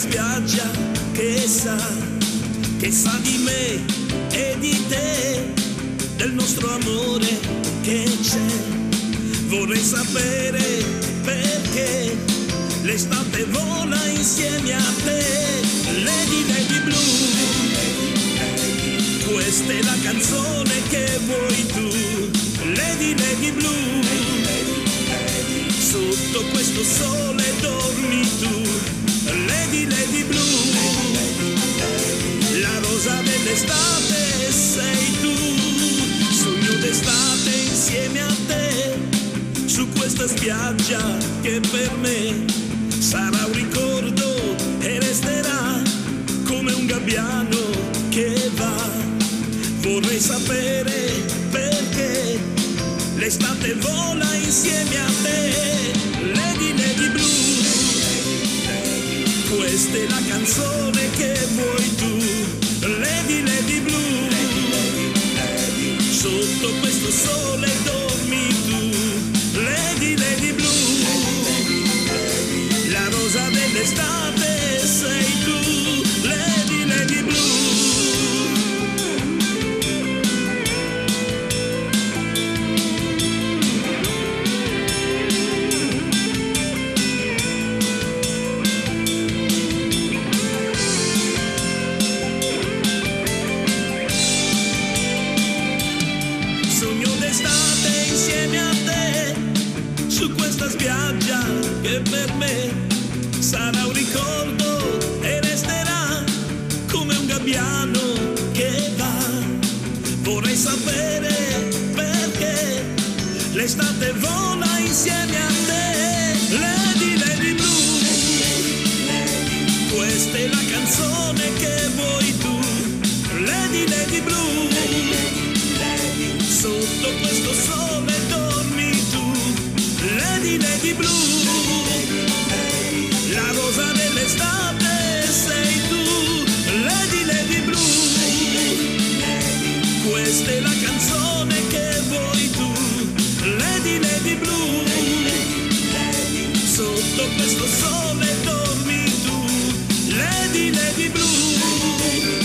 spiaggia che sa di me e di te, del nostro amore che c'è. Vorrei sapere perché l'estate vola insieme a te. Lady, Lady Blue, questa è la canzone che vuoi tu. Lady, Lady Blue, sotto questo sole dormi tu. Lady, Lady Blue, la rosa dell'estate sei tu. Sogno d'estate insieme a te, su questa spiaggia che per me sarà un ricordo e resterà come un gabbiano che va. Vorrei sapere perché l'estate vola insieme a te. Lady, Lady Blue, questa è la canzone che vuoi tu. Lady, Lady Blue, sotto questo sole dormi tu. Lady, Lady Blue, la rosa dell'estate sei tu. Lady, Lady Blue. Su questa spiaggia che per me sarà un ricordo e resterà come un gabbiano che va. Vorrei sapere perché l'estate vola insieme a te. Lady, Lady Blue, questa è la canzone che vuoi tu. Lady, Lady Blue, sotto questo sole dormi tu. Lady, Lady Blue, la rosa dell'estate sei tu. Lady, Lady Blue, questa è la canzone che vuoi tu. Lady, Lady Blue, sotto questo sole dormi tu. Lady, Lady Blue.